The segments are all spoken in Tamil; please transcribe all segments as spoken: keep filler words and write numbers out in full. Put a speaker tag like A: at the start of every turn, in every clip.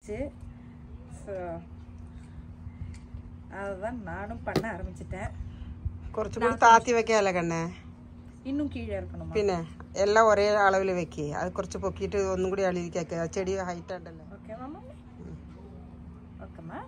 A: வந்துருச்சு. ஸோ அதுதான் நானும் பண்ண ஆரம்பிச்சிட்டேன்.
B: കുറച്ചും കൂടി താത്തി വെക്കാല്ലേ കണ്ണേ?
A: இன்னும் கீழே இருக்கணும்.
B: പിന്നെ എല്ലാം ഒരേ അളവിൽ വെക്കേ. അത് കുറച്ച് പൊക്കിയിട്ട് ഒന്നും കൂടി അളിയിലേക്കാക്കുക. ചെടി ഹൈറ്റ് ആണ്ടല്ലേ.
A: ஓகே மாமா. ஓகேம்மா.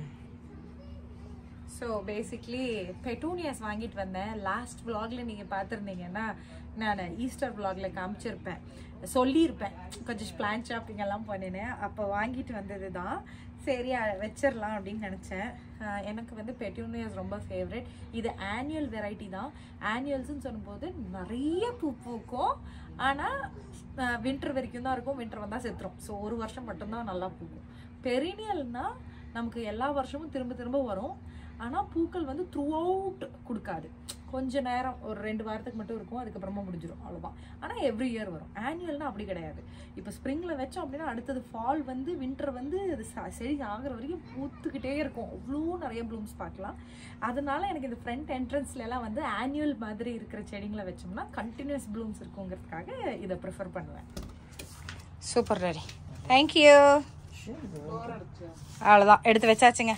A: ஸோ பேசிக்லி பெட்டூனியாஸ் வாங்கிட்டு வந்தேன். லாஸ்ட் விலாக்ல நீங்கள் பார்த்துருந்தீங்கன்னா நான் ஈஸ்டர் விலாகில் காமிச்சிருப்பேன், சொல்லியிருப்பேன். கொஞ்சம் பிளான் ஷாப்பிங் எல்லாம் பண்ணினேன். அப்போ வாங்கிட்டு வந்தது தான். சரி வச்சிடலாம் அப்படின்னு நினச்சேன். எனக்கு வந்து பெட்டூனியாஸ் ரொம்ப ஃபேவரட். இது ஆனுவல் வெரைட்டி தான். ஆனுவல்ஸ்ன்னு சொல்லும்போது நிறைய பூ பூக்கும், ஆனால் வின்டர் வரைக்கும் தான் இருக்கும். வின்டர் வந்தால் செத்துரும். ஸோ ஒரு வருஷம் மட்டும்தான் நல்லா பூக்கும். பெரினியல்னால் நமக்கு எல்லா வருஷமும் திரும்ப திரும்ப வரும், ஆனால் பூக்கள் வந்து த்ரூ அவுட் கொடுக்காது. கொஞ்ச நேரம் ஒரு ரெண்டு வாரத்துக்கு மட்டும் இருக்கும், அதுக்கப்புறமா முடிஞ்சிடும், அவ்வளோதான். ஆனால் எவ்ரி இயர் வரும். ஆனுவல்னால் அப்படி கிடையாது. இப்போ ஸ்ப்ரிங்கில் வச்சோம் அப்படின்னா அடுத்தது ஃபால் வந்து வின்டர் வந்து அது செடி ஆகிற வரைக்கும் பூத்துக்கிட்டே இருக்கும். அவ்வளோ நிறைய ப்ளூம்ஸ் பார்க்கலாம். அதனால எனக்கு இந்த ஃப்ரண்ட் என்ட்ரன்ஸ்லாம் வந்து ஆனுவல் மாதிரி இருக்கிற செடிங்களை வச்சோம்னா கண்டினியூஸ் ப்ளூம்ஸ் இருக்குங்கிறதுக்காக இதை ப்ரிஃபர் பண்ணுவேன்.
C: Super ready. தேங்க்யூ. அவ்வளோதான், எடுத்து வச்சாச்சுங்க.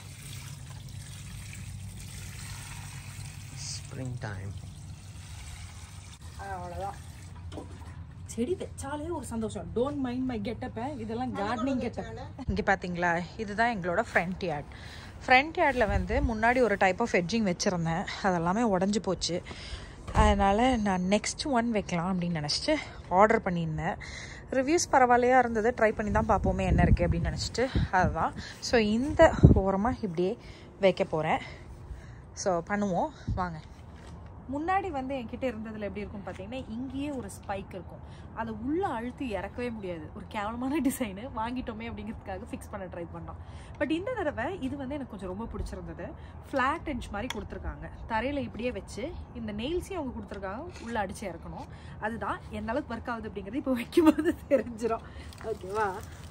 B: Spring time.
A: அவ்வளோதான். செடி வச்சாலே ஒரு சந்தோஷம். டோன்ட் மைண்ட் மை கெட்டப்பை. இதெல்லாம் கார்டனிங் கெட்டப்.
C: இங்கே பார்த்தீங்களா, இதுதான் எங்களோட ஃப்ரண்ட் யார்ட். ஃப்ரண்ட் யார்டில் வந்து முன்னாடி ஒரு டைப் ஆஃப் எட்ஜிங் வச்சுருந்தேன், அதெல்லாமே உடஞ்சி போச்சு. அதனால் நான் நெக்ஸ்ட் ஒன் வைக்கலாம் அப்படின்னு நினச்சிட்டு ஆர்டர் பண்ணியிருந்தேன். ரிவ்யூஸ் பரவாயில்லையாக இருந்தது, ட்ரை பண்ணி தான் பார்ப்போமே என்ன இருக்குது அப்படின்னு நினச்சிட்டு அதுதான். ஸோ இந்த ஓரமாக இப்படியே வைக்க போகிறேன். ஸோ பண்ணுவோம் வாங்க. முன்னாடி வந்து என்கிட்ட இருந்ததில் எப்படி இருக்கும் பார்த்தீங்கன்னா, இங்கேயே ஒரு ஸ்பைக் இருக்கும். அதை உள்ளே அழுத்தி இறக்கவே முடியாது. ஒரு கேவலமான டிசைனு வாங்கிட்டோமே அப்படிங்கிறதுக்காக ஃபிக்ஸ் பண்ண ட்ரை பண்ணோம். பட் இந்த தடவை இது வந்து எனக்கு கொஞ்சம் ரொம்ப பிடிச்சிருந்தது. ஃப்ளாட் எட்ஜ் மாதிரி கொடுத்துருக்காங்க. தரையில் இப்படியே வச்சு இந்த நெயில்ஸையும் அவங்க கொடுத்துருக்காங்க, உள்ளே அடித்து இறக்கணும். அதுதான் எந்த அளவுக்கு ஒர்க் ஆகுது அப்படிங்கிறது இப்போ வைக்கும்போது தெரிஞ்சிடும். ஓகேவா?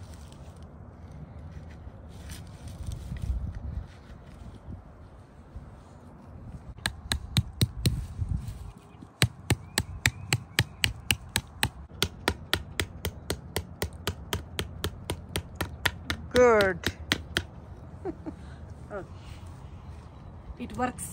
C: Good.
A: It works.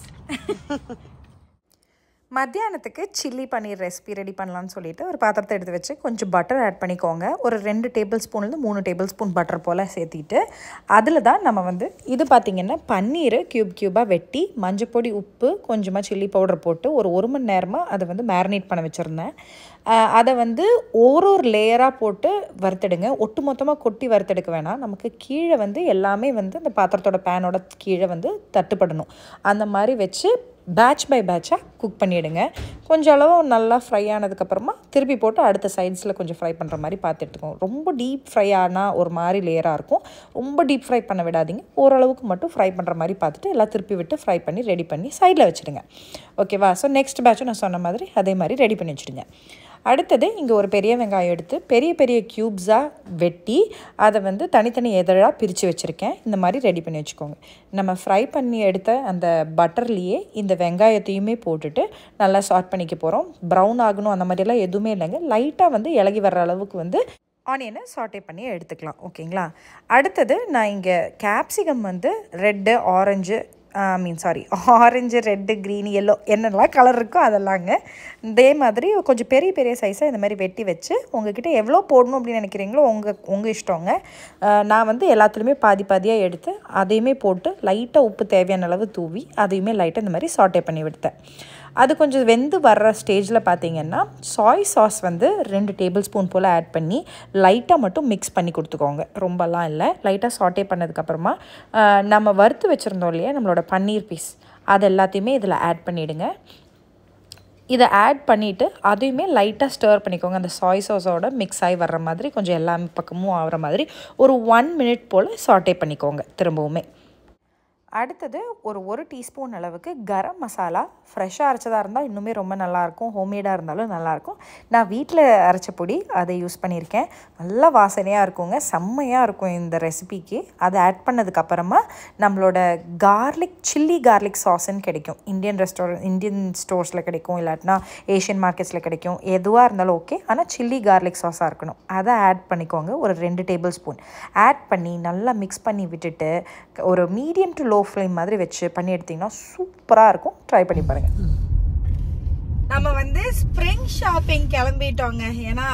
C: மத்தியானத்துக்கு சில்லி பன்னீர் ரெசிபி ரெடி பண்ணலான்னு சொல்லிட்டு ஒரு பாத்திரத்தை எடுத்து வச்சு கொஞ்சம் பட்டர் ஆட் பண்ணிக்கோங்க. ஒரு ரெண்டு டேபிள் ஸ்பூன்லேருந்து மூணு டேபிள் ஸ்பூன் பட்டர் போல் சேர்த்திட்டு அதில் தான் நம்ம வந்து இது பார்த்திங்கன்னா பன்னீர் க்யூப் க்யூபாக வெட்டி மஞ்சப்பொடி உப்பு கொஞ்சமாக சில்லி பவுடர் போட்டு ஒரு ஒரு மணி நேரமாக அதை வந்து மேரினேட் பண்ண வச்சுருந்தேன். அதை வந்து ஒரு ஒரு லேயராக போட்டு வறுத்தெடுங்க. ஒட்டு மொத்தமாக கொட்டி வறுத்தெடுக்க வேணாம். நமக்கு கீழே வந்து எல்லாமே வந்து அந்த பாத்திரத்தோட பேனோட கீழே வந்து தட்டுப்படணும். அந்த மாதிரி வச்சு பேட்ச் பை பேட்சாக குக் பண்ணிவிடுங்க. கொஞ்சம் அளவு நல்லா ஃப்ரை ஆனதுக்கப்புறமா திருப்பி போட்டு அடுத்த சைட்ஸில் கொஞ்சம் ஃப்ரை பண்ணுற மாதிரி பார்த்து எடுத்துக்கோங்க. ரொம்ப டீப் ஃப்ரை ஆனால் ஒரு மாதிரி லேயராக இருக்கும். ரொம்ப டீப் ஃப்ரை பண்ண விடாதீங்க. ஓரளவுக்கு மட்டும் ஃப்ரை பண்ணுற மாதிரி பார்த்துட்டு எல்லாம் திருப்பி விட்டு ஃப்ரை பண்ணி ரெடி பண்ணி சைடில் வச்சுடுங்க. ஓகேவா? ஸோ நெக்ஸ்ட் பேட்சும் நான் சொன்ன மாதிரி அதே மாதிரி ரெடி பண்ணி வச்சுடுங்க. அடுத்தது இங்கே ஒரு பெரிய வெங்காயம் எடுத்து பெரிய பெரிய க்யூப்ஸாக வெட்டி அதை வந்து தனித்தனி எதழாக பிரித்து வச்சுருக்கேன். இந்த மாதிரி ரெடி பண்ணி வச்சுக்கோங்க. நம்ம ஃப்ரை பண்ணி எடுத்த அந்த பட்டர்லேயே இந்த வெங்காயத்தையுமே போட்டுட்டு நல்லா சாட் பண்ணிக்க போகிறோம். ப்ரௌன் ஆகணும் அந்த மாதிரியெல்லாம் எதுவுமே இல்லைங்க. லைட்டாக வந்து இலகி வர்ற அளவுக்கு வந்து ஆனியனை சாட்டே பண்ணி எடுத்துக்கலாம். ஓகேங்களா? அடுத்தது நான் இங்கே கேப்சிகம் வந்து red orange mean sorry orange red green yellow என்னெல்லாம் கலர் இருக்கோ அதெல்லாங்க இதே மாதிரி கொஞ்சம் பெரிய பெரிய சைஸாக இந்த மாதிரி வெட்டி வச்சு உங்கள்கிட்ட எவ்வளோ போடணும் அப்படின்னு நினைக்கிறீங்களோ உங்கள் உங்கள் இஷ்டங்க. நான் வந்து எல்லாத்துலேயுமே பாதி பாதியாக எடுத்து அதையுமே போட்டு லைட்டாக உப்பு தேவையான அளவு தூவி அதையுமே லைட்டாக இந்த மாதிரி சாட்டே பண்ணி விடுத்தேன். அது கொஞ்சம் வெந்து வர்ற ஸ்டேஜில் பார்த்தீங்கன்னா சாய் சாஸ் வந்து ரெண்டு டேபிள் ஸ்பூன் போல் ஆட் பண்ணி லைட்டாக மட்டும் மிக்ஸ் பண்ணி கொடுத்துக்கோங்க. ரொம்பலாம் இல்லை. லைட்டாக சாட்டே பண்ணதுக்கப்புறமா நம்ம வறுத்து வச்சுருந்தோம் இல்லையா நம்மளோட பன்னீர் பீஸ், அது எல்லாத்தையுமே இதில் ஆட் பண்ணிவிடுங்க. இதை ஆட் பண்ணிவிட்டு அதையுமே லைட்டாக ஸ்டர் பண்ணிக்கோங்க. அந்த சாய் சாஸோட மிக்ஸ் ஆகி வர்ற மாதிரி கொஞ்சம் எல்லா பக்கமும் ஆகிற மாதிரி ஒரு ஒன் மினிட் போல் சாட்டே பண்ணிக்கோங்க திரும்பவுமே. அடுத்தது ஒரு ஒரு டீஸ்பூன் அளவுக்கு கரம் மசாலா. ஃப்ரெஷ்ஷாக அரைச்சதாக இருந்தால் இன்னுமே ரொம்ப நல்லாயிருக்கும், ஹோம்மேடாக இருந்தாலும் நல்லாயிருக்கும். நான் வீட்டில் அரைச்ச பொடி அதை யூஸ் பண்ணியிருக்கேன். நல்லா வாசனையாக இருக்குங்க, செம்மையாக இருக்கும் இந்த ரெசிபிக்கு. அதை ஆட் பண்ணதுக்கப்புறமா நம்மளோட கார்லிக் சில்லி கார்லிக் சாஸ்ன்னு கிடைக்கும். இந்தியன் ரெஸ்டாரண்ட் இந்தியன் ஸ்டோர்ஸில் கிடைக்கும், இல்லாட்டினா ஏஷியன் மார்க்கெட்ஸில் கிடைக்கும். எதுவாக இருந்தாலும் ஓகே, ஆனால் சில்லி கார்லிக் சாஸாக இருக்கணும். அதை ஆட் பண்ணிக்கோங்க, ஒரு ரெண்டு டேபிள் ஸ்பூன் ஆட் பண்ணி நல்லா மிக்ஸ் பண்ணி விட்டுட்டு ஒரு மீடியம் டு லோ ஃப்ளேம் மாதிரி வச்சு பண்ணி எடுத்திங்கன்னா சூப்பராக இருக்கும். ட்ரை பண்ணி பாருங்கள்.
A: நம்ம வந்து ஸ்ப்ரிங் ஷாப்பிங் கிளம்பிட்டோங்க. ஏன்னா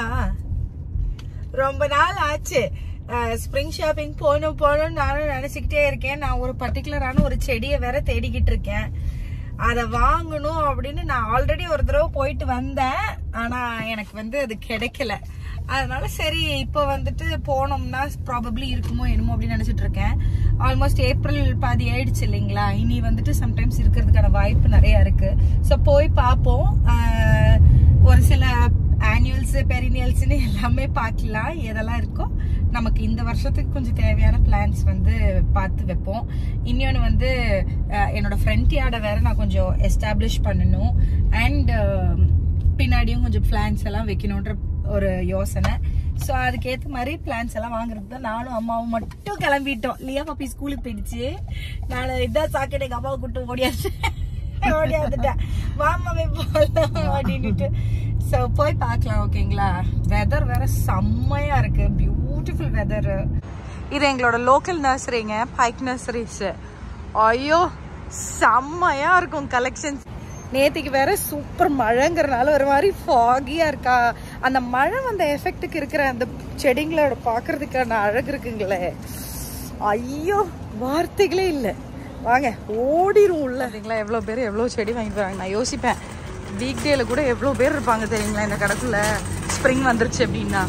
A: ரொம்ப நாள் ஆச்சு ஸ்ப்ரிங் ஷாப்பிங் போகணும் போகணும்னு நானும் நினச்சிக்கிட்டே இருக்கேன். நான் ஒரு பர்டிகுலரான ஒரு செடியை வேற தேடிக்கிட்டு இருக்கேன். அதை வாங்கணும் அப்படின்னு நான் ஆல்ரெடி ஒரு தடவை போயிட்டு வந்தேன், ஆனா எனக்கு வந்து அது கிடைக்கல. அதனால சரி இப்போ வந்துட்டு போனோம்னா ப்ராபப்ளி இருக்குமோ என்னமோ அப்படின்னு நினைச்சிட்டு இருக்கேன். ஆல்மோஸ்ட் ஏப்ரல் பாதி ஆயிடுச்சு இல்லைங்களா, இனி வந்துட்டு சம்டைம்ஸ் இருக்கிறதுக்கான வாய்ப்பு நிறைய இருக்கு. ஸோ போய் பார்ப்போம். ஒரு சில ஆனுவல்ஸ் பெரினியல்ஸ்ன்னு எல்லாமே பார்க்கலாம். எதெல்லாம் இருக்கோ நமக்கு இந்த வருஷத்துக்கு கொஞ்சம் தேவையான பிளான்ஸ் வந்து பார்த்து வைப்போம். இன்னொன்று வந்து என்னோட ஃப்ரண்ட் யார்டை வேற நான் கொஞ்சம் எஸ்டாப்ளிஷ் பண்ணணும். அண்ட் பின்னாடியும் கொஞ்சம் பிளான்ஸ் எல்லாம் வைக்கணுன்ற ஒரு யோசனை. ஸோ அதுக்கேற்ற மாதிரி பிளான்ஸ் எல்லாம் வாங்குறது தான் நானும் அம்மாவும் மட்டும் கிளம்பிட்டோம். லியா பாப்பி ஸ்கூலுக்கு போயிடுச்சு. நான் இதான் சாக்கெட் எங்கள் அம்மாவை கூப்பிட்டு ஓடியாச்சு ஓடியாந்துட்டேன் மாமாவே போகலாம் அப்படின்ட்டு. ஸோ போய் பார்க்கலாம். ஓகேங்களா, வெதர் வேற செம்மையா இருக்கு, பியூட்டிஃபுல் வெதர்.
C: இது எங்களோட லோக்கல் நர்சரிங்க, பைக் நர்சரிஸ். ஐயோ செம்மையா இருக்கும் கலெக்ஷன்ஸ். நேற்றுக்கு வேற சூப்பர் மழைங்கிறனால ஒரு மாதிரி ஃபாகியா இருக்கா. அந்த மழை வந்த எஃபெக்டுக்கு இருக்கிற அந்த செடிங்களோட பார்க்கறதுக்கான அழகு இருக்குங்களே, ஐயோ வார்த்தைகளே இல்லை. வாங்க ஓடிரும் உள்ள. சரிங்களா, எவ்வளோ பேர் எவ்வளோ செடி வாங்கிட்டு வராங்க. நான் யோசிப்பேன் வீக் டேல கூட எவ்வளோ பேர் இருப்பாங்க தெரியுங்களா இந்த கடைக்குள்ள, ஸ்ப்ரிங் வந்துருச்சு அப்படின்னா.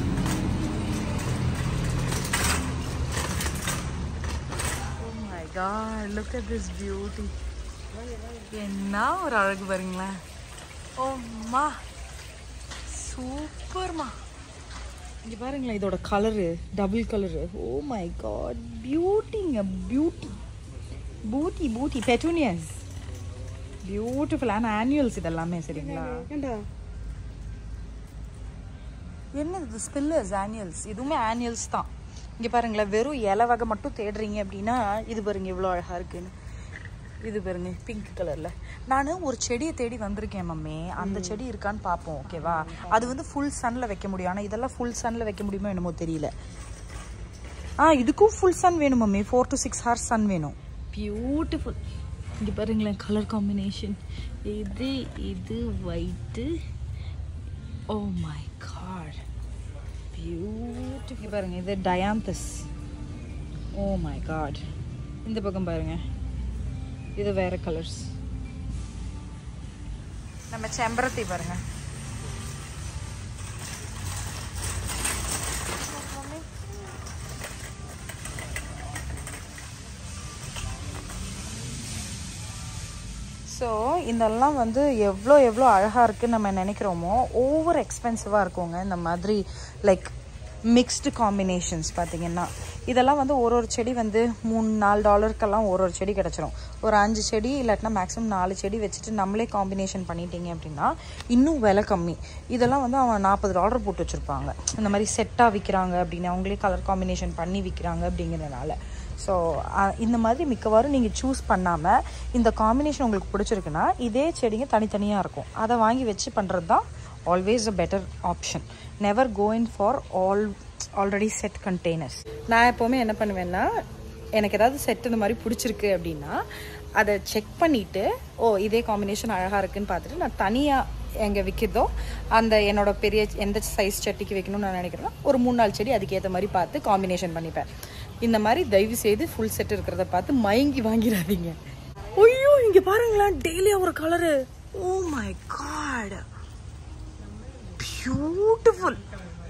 C: Oh my God, look at this beauty. என்ன ஒரு அழகு பாருங்களேன். ஓம்மா சூப்பர்மா. இங்க பாருங்களேன் இதோட colour, double colour. Oh my god, பியூட்டிங்க, பியூட்டி பூட்டி பூட்டி பெட்டூனியஸ், பியூட்டிஃபுல்லான ஆனுவல்ஸ் இதெல்லாமே. சரிங்களா, என்ன இது ஸ்பில்லர்ஸ் ஆனுவல்ஸ், இதுவுமே ஆனுவல்ஸ் தான். இங்கே பாருங்களேன், வெறும் இலை வகை மட்டும் தேடுறீங்க அப்படின்னா இது பாருங்க எவ்வளோ அழகாக இருக்குன்னு. இது பாருங்க பிங்க் கலரில். நான் ஒரு செடியை தேடி வந்திருக்கேன் மம்மி, அந்த செடி இருக்கான்னு பார்ப்போம் ஓகேவா. அது வந்து ஃபுல் சன்னில் வைக்க முடியும், ஆனால் இதெல்லாம் ஃபுல் சன்னில் வைக்க முடியுமோ என்னமோ தெரியல. ஆ இதுக்கும் ஃபுல் சன் வேணும் mummy, four to six hours sun வேணும். பியூட்டிஃபுல். இங்கே பாருங்களேன் கலர் காம்பினேஷன். இது இது white. Oh my god beautiful. பாருங்க இது டயாந்தஸ். O my God. இந்த பக்கம் பாருங்க இது வேற கலர்ஸ். நம்ம செம்பருத்தி பாருங்க. ஸோ இதெல்லாம் வந்து எவ்வளோ எவ்வளோ அழகாக இருக்குன்னு நம்ம நினைக்கிறோமோ ஓவர் எக்ஸ்பென்சிவாக இருக்குங்க இந்த மாதிரி லைக் மிக்ஸ்டு காம்பினேஷன்ஸ். பார்த்திங்கன்னா இதெல்லாம் வந்து ஒரு ஒரு செடி வந்து மூணு நாலு டாலருக்கெல்லாம் ஒரு ஒரு செடி கிடச்சிரும். ஒரு அஞ்சு செடி இல்லாட்டினா மேக்ஸிமம் நாலு செடி வச்சுட்டு நம்மளே காம்பினேஷன் பண்ணிட்டீங்க அப்படின்னா இன்னும் விலை கம்மி. இதெல்லாம் வந்து அவன் நாற்பது டாலர் போட்டு வச்சுருப்பாங்க. இந்த மாதிரி செட்டாக விற்கிறாங்க அப்படின்னு, அவங்களே கலர் காம்பினேஷன் பண்ணி விற்கிறாங்க அப்படிங்கிறதுனால. ஸோ இந்த மாதிரி மிக்கவாறும் நீங்கள் சூஸ் பண்ணாமல் இந்த காம்பினேஷன் உங்களுக்கு பிடிச்சிருக்குன்னா இதே செடிங்க தனித்தனியாக இருக்கும், அதை வாங்கி வச்சு பண்ணுறது தான் always a better option. Never go in for all already set containers. நான் எப்போவுமே என்ன பண்ணுவேன்னா, எனக்கு ஏதாவது செட் இந்த மாதிரி பிடிச்சிருக்கு அப்படின்னா அதை செக் பண்ணிவிட்டு ஓ இதே காம்பினேஷன் அழகாக இருக்குதுன்னு பார்த்துட்டு நான் தனியாக எங்கே விற்கிதோ அந்த என்னோட பெரிய எந்த சைஸ் சட்டிக்கு வைக்கணும்னு நான் நினைக்கிறேன்னா ஒரு மூணு நாலு செடி அதுக்கேற்ற மாதிரி பார்த்து காம்பினேஷன் பண்ணிப்பேன். இந்த மாதிரி தயவு செய்து ஃபுல் செட் இருக்கிறத பார்த்து மயங்கி வாங்கிடாதீங்க. ஐயோ இங்கே பாருங்களேன் டெய்லியா ஒரு colour. Oh my god beautiful.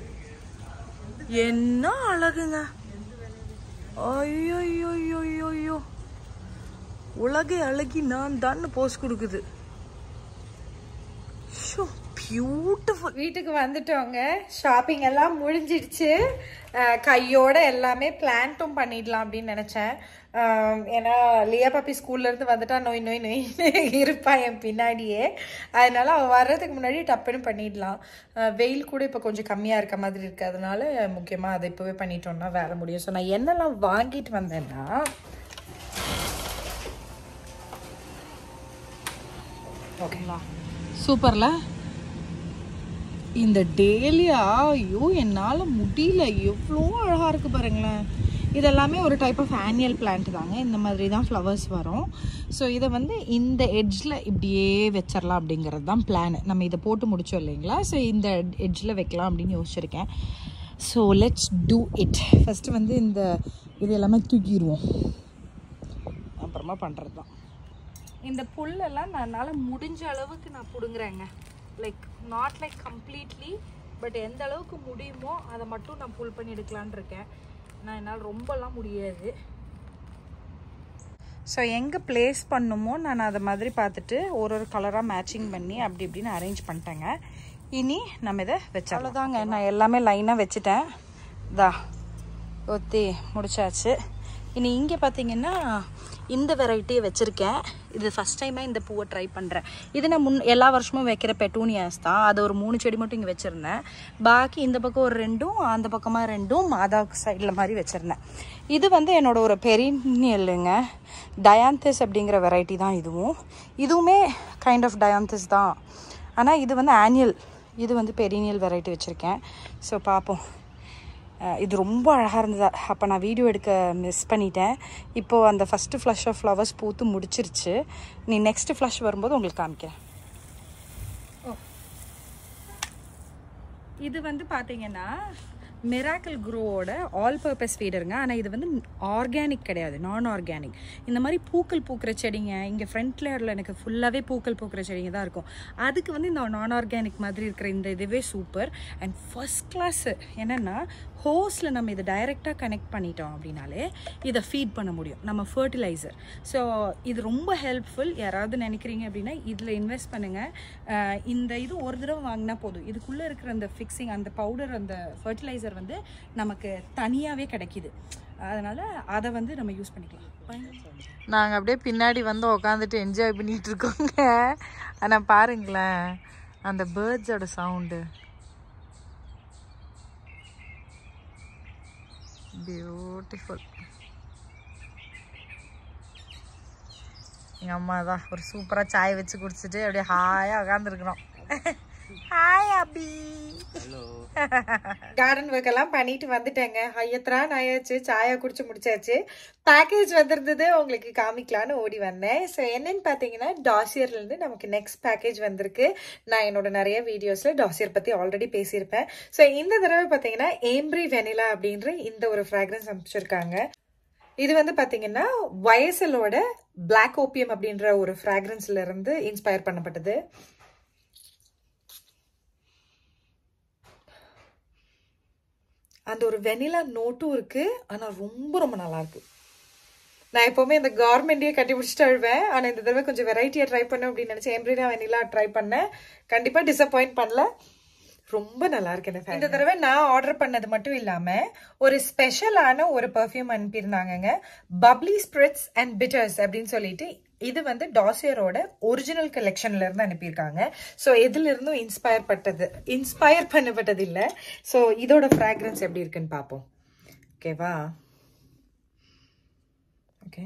C: என்ன அழகுங்க. ஐயோ ஐயோ ஐயோ ஐயோ உலகை அழகி நான் தான் போஸ் கொடுக்குது.
A: பியூட்டிஃபுல். வீட்டுக்கு வந்துட்டோங்க, ஷாப்பிங் எல்லாம் முடிஞ்சிடுச்சு. கையோட எல்லாமே பிளான்ட்டும் பண்ணிடலாம் அப்படின்னு நினச்சேன். ஏன்னா லியா பாப்பி ஸ்கூல்லேருந்து வந்துட்டா நோய் நோய் நோய் இருப்பா என் பின்னாடியே. அதனால அவள் வர்றதுக்கு முன்னாடி டப்புன்னு பண்ணிடலாம். வெயில் கூட இப்போ கொஞ்சம் கம்மியாக இருக்க மாதிரி இருக்குது. அதனால முக்கியமாக அதை இப்போவே பண்ணிட்டோம்னா வேலை முடியும். ஸோ நான் என்னெல்லாம் வாங்கிட்டு வந்தேன்னா, ஓகேங்களா, சூப்பர்ல இந்த டேலியா. ஐயோ என்னால் முடியல, எவ்வளோ அழகாக இருக்குது பாருங்களேன். இதெல்லாமே ஒரு டைப் ஆஃப் ஆனுவல் பிளான்ட் தாங்க. இந்த மாதிரி தான் ஃப்ளவர்ஸ் வரும். ஸோ இதை வந்து இந்த எட்ஜில் இப்படியே வச்சிடலாம் அப்படிங்கிறது தான் பிளான். நம்ம இதை போட்டு முடிச்சோம் இல்லைங்களா? ஸோ இந்த எட்ஜில் வைக்கலாம் அப்படின்னு யோசிச்சிருக்கேன். So let's do it. First வந்து இந்த இது எல்லாமே தூக்கிடுவோம், அப்புறமா பண்ணுறது தான். இந்த புல்லெல்லாம் என்னால் முடிஞ்ச அளவுக்கு நான் பிடுங்குறேங்க. Like not like completely, but எந்த அளவுக்கு முடியுமோ அதை மட்டும் நான் புல் பண்ணி எடுக்கலான் இருக்கேன். நான் என்னால் ரொம்பலாம் முடியாது. ஸோ எங்கே ப்ளேஸ் பண்ணுமோ நான் அதை மாதிரி பார்த்துட்டு ஒரு ஒரு கலராக மேட்சிங் பண்ணி அப்படி இப்படின்னு அரேஞ்ச் பண்ணிட்டேங்க. இனி நம்ம இதை வச்சு அவ்வளோதாங்க. நான் எல்லாமே லைனாக வச்சுட்டேன். தா ஒத்தி முடிச்சாச்சு. இனி இங்கே பார்த்தீங்கன்னா இந்த வெரைட்டியை வச்சுருக்கேன். இது ஃபஸ்ட் டைமாக இந்த பூவை ட்ரை பண்ணுறேன். இது நான் முன் எல்லா வருஷமும் வைக்கிற பெட்டூனியாஸ் தான். அது ஒரு மூணு செடி மட்டும் இங்கே வச்சுருந்தேன். பாக்கி இந்த பக்கம் ஒரு ரெண்டும், அந்த பக்கமாக ரெண்டும் மாதாவுக்கு சைடில் மாதிரி வச்சுருந்தேன். இது வந்து என்னோட ஒரு பெரினியலுங்க, டயாந்திஸ் அப்படிங்கிற வெரைட்டி தான் இதுவும். இதுவுமே கைண்ட் ஆஃப் டயாந்திஸ் தான், ஆனால் இது வந்து ஆனுவல், இது வந்து பெரினியல் வெரைட்டி வச்சுருக்கேன். ஸோ பார்ப்போம். இது ரொம்ப அழகாக இருந்தது. அப்போ நான் வீடியோ எடுக்க மிஸ் பண்ணிட்டேன். இப்போது அந்த ஃபஸ்ட்டு ஃப்ளஷ் ஆஃப் ஃப்ளவர்ஸ் பூத்து முடிச்சிருச்சு. நீ நெக்ஸ்ட்டு ஃப்ளஷ் வரும்போது உங்களுக்கு காமிக்கிறேன். ஓ, இது வந்து பார்த்தீங்கன்னா மிராக்கிள் க்ரோவோட ஆல் பர்பஸ் ஃபீடருங்க. ஆனால் இது வந்து ஆர்கானிக் கிடையாது, நான் ஆர்கானிக். இந்த மாதிரி பூக்கள் பூக்கிற செடிங்க, இங்கே ஃப்ரண்ட் லேயரில் எனக்கு ஃபுல்லாகவே பூக்கள் பூக்கிற செடிங்க தான் இருக்கும். அதுக்கு வந்து இந்த நான் ஆர்கானிக் மாதிரி இருக்கிற இந்த இதுவே சூப்பர் அண்ட் ஃபஸ்ட் கிளாஸு. என்னென்னா ஹோஸில் நம்ம இதை டைரெக்டாக கனெக்ட் பண்ணிட்டோம் அப்படின்னாலே இதை ஃபீட் பண்ண முடியும், நம்ம ஃபர்டிலைசர். ஸோ இது ரொம்ப ஹெல்ப்ஃபுல். யாராவது நினைக்கிறீங்க அப்படின்னா இதில் இன்வெஸ்ட் பண்ணுங்கள். இந்த இது ஒரு தடவை வாங்கினா போதும். இதுக்குள்ளே இருக்கிற அந்த ஃபிக்ஸிங், அந்த பவுடர், அந்த ஃபர்டிலைசர் வந்து நமக்கு தனியாகவே கிடைக்கிது. அதனால் அதை வந்து நம்ம யூஸ் பண்ணிக்கலாம். நாங்கள் அப்படியே பின்னாடி வந்து உக்காந்துட்டு என்ஜாய் பண்ணிகிட்டு இருக்கோங்க. ஆனால் பாருங்களேன் அந்த பேர்ட்ஸோட சவுண்டு, பியூட்டிஃபுல். எங்கள் அம்மா தான் ஒரு சூப்பராக சாய் வச்சு குடிச்சிட்டு அப்படியே ஹாயாக உட்காந்துருக்குறோம். ஹாய் அபி. கார்டன் ஒர்க் எல்லாம் பண்ணிட்டு வந்துட்டேங்க. ஐயத்ரான் ஆயாச்சு, சாயா குடிச்சு முடிச்சாச்சு. பேக்கேஜ் வந்திருந்தது, உங்களுக்கு காமிக்கலான்னு ஓடி வந்தேன். ஸோ என்னன்னு பார்த்தீங்கன்னா டாசியர்லேருந்து நமக்கு நெக்ஸ்ட் பேக்கேஜ் வந்திருக்கு. நான் என்னோட நிறைய வீடியோஸில் டாசியர் பற்றி ஆல்ரெடி பேசியிருப்பேன். ஸோ இந்த தடவை பார்த்தீங்கன்னா ஏம்ப்ரி வெனிலா அப்படின்ற இந்த ஒரு ஃப்ராக்ரன்ஸ் அனுப்பிச்சிருக்காங்க. இது வந்து பார்த்தீங்கன்னா வயசலோட பிளாக் ஓபியம் அப்படின்ற ஒரு ஃப்ராக்ரன்ஸ்ல இருந்து இன்ஸ்பயர் பண்ணப்பட்டது. அந்த ஒரு வெனிலா நோட்டும் இருக்கு, ஆனால் ரொம்ப ரொம்ப நல்லா இருக்கு. நான் எப்போவுமே இந்த கார்மெண்ட்டையே கட்டி பிடிச்சிட்டு அழுவேன். ஆனால் இந்த தடவை கொஞ்சம் வெரைட்டியாக ட்ரை பண்ணேன் அப்படின்னு நினச்சேன். எம்ப்ரினா வெனிலா ட்ரை பண்ணேன், கண்டிப்பாக டிசப்பாயிண்ட் பண்ணல. ரொம்ப நல்லா இருக்கு. இந்த தடவை நான் ஆர்டர் பண்ணது மட்டும் இல்லாமல் ஒரு ஸ்பெஷலான ஒரு பர்ஃப்யூம் அனுப்பியிருந்தாங்கங்க, பப்ளி ஸ்பிரிட்ஸ் அண்ட் பிட்டர்ஸ் அப்படின்னு சொல்லிட்டு. இது வந்து டாசியரோட ஒரிஜினல் கலெக்ஷன்ல இருந்து அனுப்பியிருக்காங்க. ஸோ எதுல இருந்தும் இன்ஸ்பயர் பட்டது இன்ஸ்பயர் பண்ணப்பட்டது இல்லை. ஸோ இதோட ஃப்ராக்ரன்ஸ் எப்படி இருக்குன்னு பார்ப்போம். ஓகேவா? ஓகே.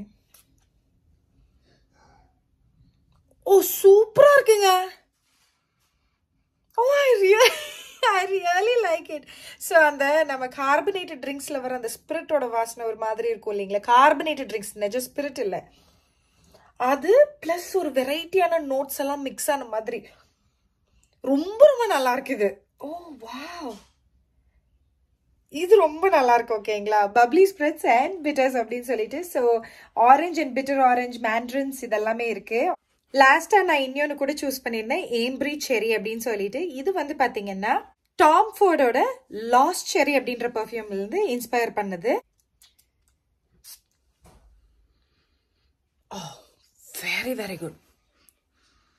A: ஓ சூப்பரா இருக்குங்க. Oh I really I really like it. So அந்த நம்ம கார்பனேட்டட் ட்ரிங்க்ஸில் வர அந்த ஸ்பிரிட்டோட வாசனை ஒரு மாதிரி இருக்கும் இல்லைங்களா? கார்பனேட்டட் ட்ரிங்க்ஸ், நிஜம் ஸ்பிரிட் இல்லை அது, பிளஸ் ஒரு வெரைட்டியான நோட்ஸ் எல்லாம் மிக்ஸ் ஆன மாதிரி ரொம்ப ரொம்ப நல்லா இருக்குது. ஓ வாவ், இது ரொம்ப நல்லா இருக்கு. ஓகேங்களா? பப்ளி ஸ்பிரிட்ஸ் அண்ட் பிட்டர்ஸ் அப்படின்னு சொல்லிட்டு. So orange and bitter orange, mandarins இதெல்லாமே இருக்கு. லாஸ்டா நான் இன்னொன்னு கூட சூஸ் பண்ணியிருந்தேன், ஏம்ப்ரி செரி அப்படின்னு சொல்லிட்டு. இது வந்து பாத்தீங்கன்னா டாம் ஃபோர்டோட லாஸ்ட் செரி அப்படின்ற பர்ஃப்யூம்ல இருந்து இன்ஸ்பயர் பண்ணது. Very very good.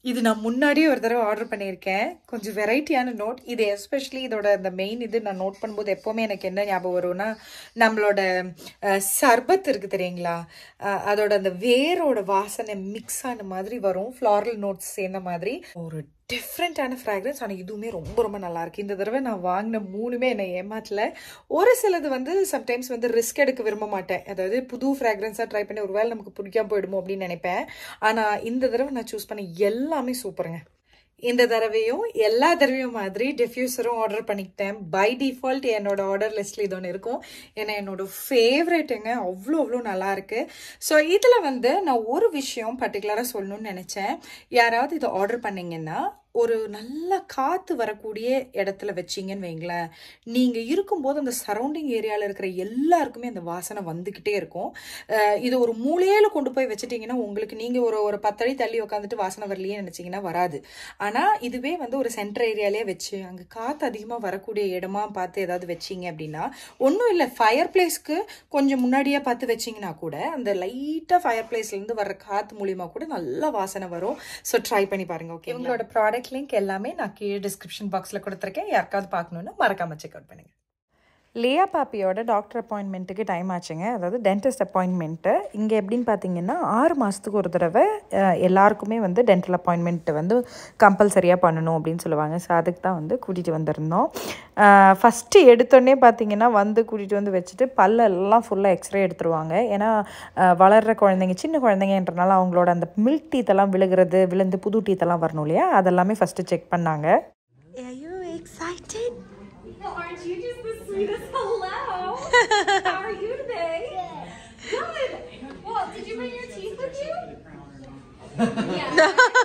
A: இது நான் முன்னாடியே ஒரு தடவை ஆர்டர் பண்ணியிருக்கேன். கொஞ்சம் வெரைட்டியான நோட் இது. எஸ்பெஷலி இதோட அந்த மெயின் இது நான் நோட் பண்ணும்போது எப்போவுமே எனக்கு என்ன ஞாபகம் வரும்னா, நம்மளோட சர்பத் இருக்குது தெரியுங்களா, அதோட அந்த வேரோட வாசனை மிக்ஸ் ஆன மாதிரி வரும். ஃப்ளாரல் நோட்ஸ் சேர்ந்த மாதிரி ஒரு டிஃப்ரெண்ட்டான ஃப்ராக்ரன்ஸ். ஆனால் இதுவுமே ரொம்ப ரொம்ப நல்லாயிருக்கு. இந்த தடவை நான் வாங்கின மூணுமே என்னை ஏமாற்றல. ஒரு சிலது வந்து சம்டைம்ஸ் வந்து ரிஸ்க் எடுக்க விரும்ப மாட்டேன். அதாவது புது ஃப்ராக்ரன்ஸாக ட்ரை பண்ணி ஒரு வேளை நமக்கு பிடிக்காம போயிடுமோ அப்படின்னு நினைப்பேன். ஆனால் இந்த தடவை நான் சூஸ் பண்ண எல்லாமே சூப்பருங்க. இந்த தடவையும் எல்லா தடவையும் மாதிரி டிஃப்யூசரும் ஆர்டர் பண்ணிக்கிட்டேன். பை டிஃபால்ட் என்னோட ஆர்டர் லிஸ்ட்ல இது ஒன்று இருக்கும். ஏன்னா என்னோட ஃபேவரேட்டுங்க. அவ்வளோ அவ்வளோ நல்லா இருக்கு. ஸோ இதில் வந்து நான் ஒரு விஷயம் பர்டிகுலராக சொல்லணும்னு நினச்சேன். யாராவது இதை ஆர்டர் பண்ணீங்கன்னா ஒரு நல்ல காற்று வரக்கூடிய இடத்துல வச்சிங்கன்னு வைங்களேன், நீங்கள் இருக்கும்போது அந்த சரௌண்டிங் ஏரியாவில் இருக்கிற எல்லாருக்குமே அந்த வாசனை வந்துக்கிட்டே இருக்கும். இது ஒரு மூலையில் கொண்டு போய் வச்சுட்டிங்கன்னா உங்களுக்கு நீங்கள் ஒரு ஒரு பத்தடி தள்ளி உட்காந்துட்டு வாசனை வரலையே நினச்சிங்கன்னா வராது. ஆனால் இதுவே வந்து ஒரு சென்டர் ஏரியாலே வச்சு அங்கே காற்று அதிகமாக வரக்கூடிய இடமா பார்த்து ஏதாவது வச்சிங்க அப்படின்னா, ஒன்றும் இல்லை, ஃபயர் பிளேஸ்க்கு கொஞ்சம் முன்னாடியே பார்த்து வச்சிங்கன்னா கூட அந்த லைட்டாக ஃபயர் பிளேஸ்லேருந்து வர்ற காற்று மூலியமாக கூட நல்ல வாசனை வரும். ஸோ ட்ரை பண்ணி பாருங்கள். ஓகே, உங்களோட ப்ராடக்ட் லிங்க் எல்லாமே நான் கீழே டிஸ்கிரிப்ஷன் பாக்ஸில் கொடுத்துருக்கேன். யாருக்காவது பார்க்கணுன்னா மறக்காம செக் அவுட் பண்ணுங்கள்.
C: லியா பாப்பியோட டாக்டர் அப்பாயின்மெண்ட்டுக்கு டைம் ஆச்சுங்க. அதாவது டென்டிஸ்ட் அப்பாயின்மெண்ட்டு. இங்கே எப்படின்னு பார்த்தீங்கன்னா ஆறு மாதத்துக்கு ஒரு தடவை எல்லாருக்குமே வந்து டென்டல் அப்பாயின்மெண்ட் வந்து கம்பல்சரியாக பண்ணணும் அப்படின்னு சொல்லுவாங்க. ஸோ அதுக்கு தான் வந்து கூட்டிகிட்டு வந்திருந்தோம். ஃபஸ்ட்டு எடுத்தோடனே பார்த்தீங்கன்னா வந்து கூட்டிகிட்டு வந்து வச்சுட்டு பல்லெல்லாம் ஃபுல்லாக எக்ஸ்ரே எடுத்துருவாங்க. ஏன்னா வளர்கிற குழந்தைங்க சின்ன குழந்தைங்கன்றனால அவங்களோட அந்த மில்க் டீத்தெல்லாம் விழுகிறது விழுந்து புது டீத்தெல்லாம் வரணும் இல்லையா, அதெல்லாமே ஃபஸ்ட்டு செக் பண்ணாங்க.
B: Are you excited?
D: Aren't you just the sweetest? Hello. How are you today? Good. Well, did you bring your teeth with you? Yeah.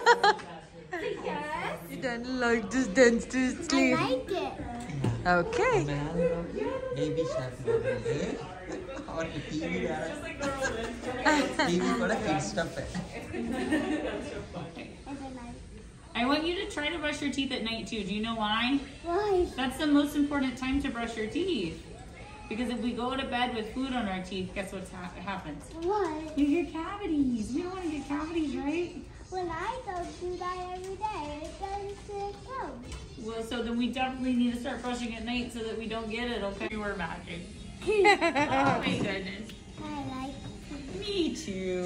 D: Yes.
B: You don't like this dentist sleep.
D: I like it.
B: Okay.
E: Baby shark வந்து அவருக்கு டிவி வேற டிவி கூட kid stuff.
F: I want you to try to brush your teeth at night too. Do you know why?
D: Why?
F: That's the most important time to brush your teeth. Because if we go to bed with food on our teeth, guess what ha happens?
D: What?
F: You get cavities. You don't want to get cavities, right?
D: When I don't do that every day, it doesn't come.
F: Well, so then we definitely need to start brushing at night so that we don't get it, okay? You were magic. Oh my goodness.
D: I like it.
F: Me too.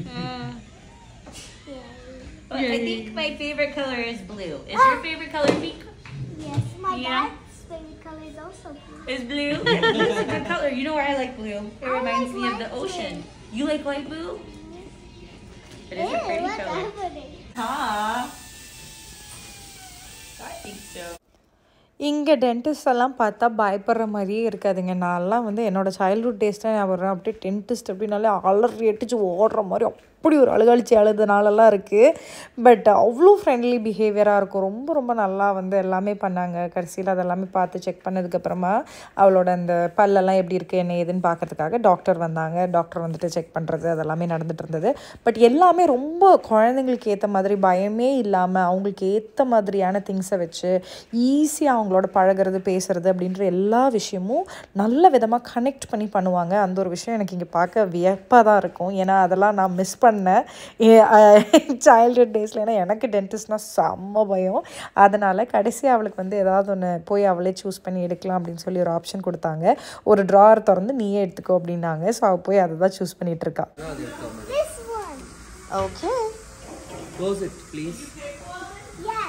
D: Yeah.
F: Well, I think my favorite color is blue. Is your favorite color pink?
D: Yes, my
F: Yeah.
D: dad's favorite color is also blue.
F: Is blue? Blue is a good color. You know why I like blue? It
D: I
F: reminds
D: like
F: me of the
D: light
F: ocean.
D: blue.
F: You like light blue? It is a
D: Ew,
F: pretty
D: what's
F: color.
D: happening?
F: Huh? I think so.
C: இங்கே டென்டிஸ்ட் எல்லாம் பார்த்தா பயப்படுற மாதிரியே இருக்காதுங்க. நான்லாம் வந்து என்னோடய சைல்ட்ஹுட் டேஸ்ட்டாக நான் வர்றேன். அப்படியே டென்டிஸ்ட் அப்படின்னாலே அலறி அடிச்சு ஓடுற மாதிரி அப்படி ஒரு அழுகழிச்சி அழுதுனாலலாம் இருக்குது. பட் அவ்வளோ ஃப்ரெண்ட்லி பிஹேவியராக இருக்கும். ரொம்ப ரொம்ப நல்லா வந்து எல்லாமே பண்ணாங்க. கடைசியில் அதெல்லாமே பார்த்து செக் பண்ணதுக்கப்புறமா அவளோட அந்த பல்லெல்லாம் எப்படி இருக்குது என்ன ஏதுன்னு பார்க்குறதுக்காக டாக்டர் வந்தாங்க. டாக்டர் வந்துட்டு செக் பண்ணுறது அதெல்லாமே நடந்துகிட்டு இருந்தது. பட் எல்லாமே ரொம்ப குழந்தைங்களுக்கு ஏற்ற மாதிரி பயமே இல்லாமல் அவங்களுக்கு ஏற்ற மாதிரியான திங்ஸை வச்சு ஈஸியாக அவங்களோட பழகிறது பேசுகிறது அப்படின்ற எல்லா விஷயமும் நல்ல விதமாக கனெக்ட் பண்ணி பண்ணுவாங்க. அந்த ஒரு விஷயம் எனக்கு இங்கே பார்க்க வியப்பாக தான் இருக்கும். ஏன்னா அதெல்லாம் நான் மிஸ் பண்ணேன் சைல்ட்ஹுட் டேஸில். ஏன்னா எனக்கு டென்டிஸ்ட்னால் செம்ம பயம். அதனால் கடைசியாக அவளுக்கு வந்து ஏதாவது ஒன்று போய் அவளே சூஸ் பண்ணி எடுக்கலாம் அப்படின்னு சொல்லி ஒரு ஆப்ஷன் கொடுத்தாங்க. ஒரு ட்ரார் திறந்து நீயே எடுத்துக்கோ அப்படின்னாங்க. ஸோ அவள் போய் அதை தான் சூஸ் பண்ணிகிட்டு இருக்கா.
D: This one.
B: Okay.
E: Close it, please.
D: Yeah.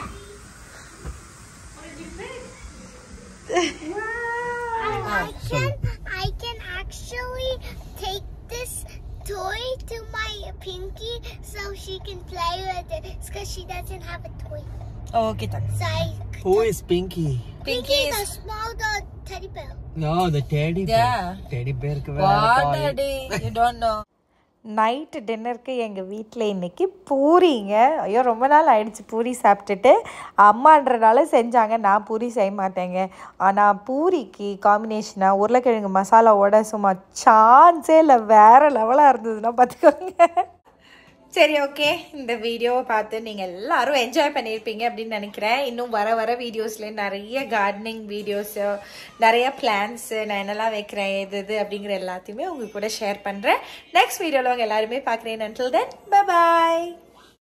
D: Wow. I can I can actually take this toy to my pinky so she can play with it because she doesn't have a toy.
B: Okay, thanks.
D: So I,
E: Who is Pinky?
D: Pinky is a small dog teddy bear.
E: No, the teddy bear.
B: Yeah.
E: Teddy bear க்கு வேற
B: What,
E: toy.
B: Daddy? You don't know.
C: Night டின்னருக்கு எங்கள் வீட்டில் இன்றைக்கி பூரிங்க. ஐயோ ரொம்ப நாள் ஆயிடுச்சு பூரி சாப்பிட்டுட்டு. அம்மான்றனால செஞ்சாங்க, நான் பூரி செய்ய மாட்டேங்க. ஆனால் பூரிக்கு காம்பினேஷனாக உருளைக்கிழங்கு மசாலாவோட சும்மா சான்ஸே இல்லை, வேறு லெவலாக இருந்ததுன்னா பார்த்துக்கோங்க. சரி, ஓகே, இந்த வீடியோவை பார்த்து நீங்கள் எல்லோரும் என்ஜாய் பண்ணியிருப்பீங்க அப்படின்னு நினைக்கிறேன். இன்னும் வர வர வீடியோஸில் நிறைய கார்டனிங் வீடியோஸு, நிறைய பிளான்ஸு, நான் என்னெல்லாம் வைக்கிறேன் எது எது அப்படிங்கிற எல்லாத்தையுமே உங்கள் கூட ஷேர் பண்ணுறேன். நெக்ஸ்ட் வீடியோவில் உங்கள் எல்லாருமே பார்க்குறேன். until then, bye bye.